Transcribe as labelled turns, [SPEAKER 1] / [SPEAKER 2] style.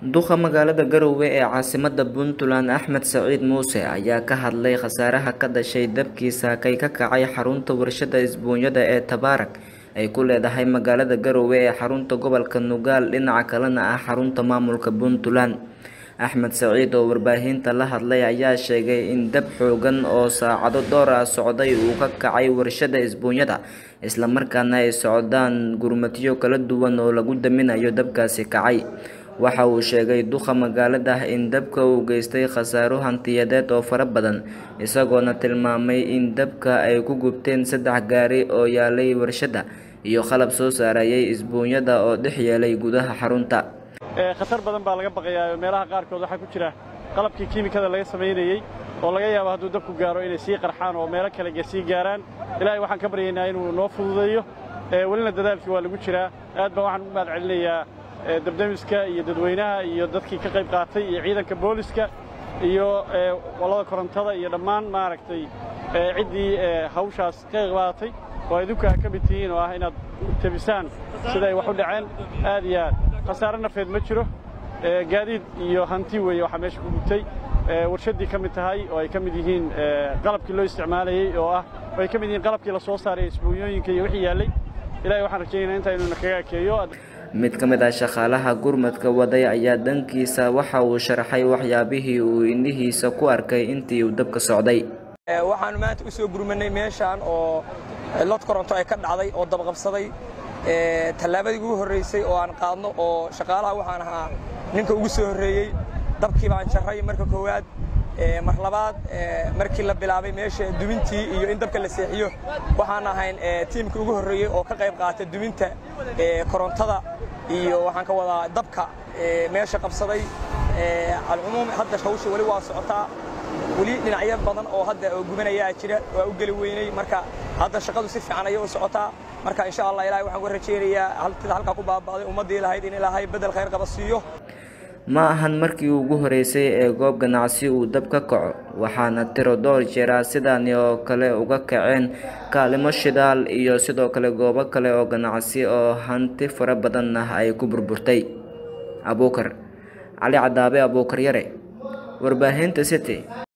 [SPEAKER 1] Duqa magaalada Garowe ee caasimadda Puntland Axmed Saciid Muuse ayaa ka hadlay khasaaraha ka dhashay dabkii saakay ka kacay xarunta warshada isbuunyada ee Tabaarak ay ku leedahay magaalada Garowe ee xarunta gobolka Nugaal dhinaca kalena ah xarunta maamulka Puntland. Axmed Saciid oo warbaahinta la hadlay ayaa sheegay in dab xoogan oo saacado dhowr ah socday uu ka kacay warshada isbuunyada isla markaana ay socdaan gurmadyo kala duwan oo lagu daminayo dabkaasi kacay. Waxa uu sheegay duqa magaalada in dabka uu geystay khasaaro hantiyadeed oo fara badan isagoona tilmaamay in dabka ay ku gubteen 3 gaari oo yaalay warshada iyo qalab soo saarayay isbuunyada oo dhex yeelay gudaha xarunta.
[SPEAKER 2] khatar badan baa laga baqayaa meelaha qaarkood waxa ku jira qalabkii kiimikada laga sameeyay oo laga yaabo hadduu dabku gaaro inay sii qarxaan oo meelo kale sii gaaraan. ilaahay waxaan ka baryaynaa inuu noo fududeeyo walina dadaalkii waa lagu jiraa. aad baan waxaan u mahad celinayaa dabdamiska iyo dadweynaha iyo dadkii ka qayb qaatay iyo ciidanka booliska iyo walada korontada iyo dhammaan maaragtay ciddii hawshaas ka qayb qaadatay oo idinku ka mid tihiin oo ah inaad tabisaan sida ay wax u dhaceen. aad iyo aad khasaare nafeed ma jiro, gaadiid iyo hanti weeye waxa meesha ku gubtay. warshadii ka mid tahay oo ay ka mid yihiin qalabkii loo isticmaalayay oo ah ay ka mid yihiin qalabkii la soo saaray isbuunyooyinka iyo wixii yaalay. ilaahay waxaan rajaynayaa inta inuu kaga keeyo.
[SPEAKER 1] Mid ka mid ah shaqaalaha gurmadka waday ayaa dhankiisa waxa uu sharaxay waxyaabihii uu indhihiisa ku arkay intii uu dabka socday.
[SPEAKER 3] waxaan maanta u soo gurmanay meeshaan oo lod koronto ay ka dhacday oo dab qabsaday. tallaabadii ugu horeysay oo aan qaadno oo shaqaalaha waxaan ahaa ninka ugu soo horeeyay. dabkii baan jaray marka koowaad, mar labaad markii la bilaabay meesha dumintii iyo in dabka la seexiyo waxaan ahayn tiimkii ugu horeeyay oo ka qayb qaatay duminta korontada iyo waxaan ka wadaa dabka meesha qabsaday. alcumuum hadda hawsha wali waa socotaa, wali dhinacyo badan oo hadda gubanaya jira waa u gali weynay. marka hadda shaqadu si fiican ayay u socotaa. marka insha Allah ilaahay waxaan ku rajaynayaa halka ku baabaaday ummadii lahayd in ilaahay bedel khayr qaba siiyo.
[SPEAKER 1] Ma ahan markii ugu horeysay ee goob ganacsi uu dab ka kaco, waxaana tiro dhowr jeer sidaan oo kale uga kaceen kaalmo shidaal iyo sidoo kale goobo kale oo ganacsi oo hanti fara badan ay ku burburtay. Abuukar Cali Cadaabe, Abuukar Yare, warbaahinta City.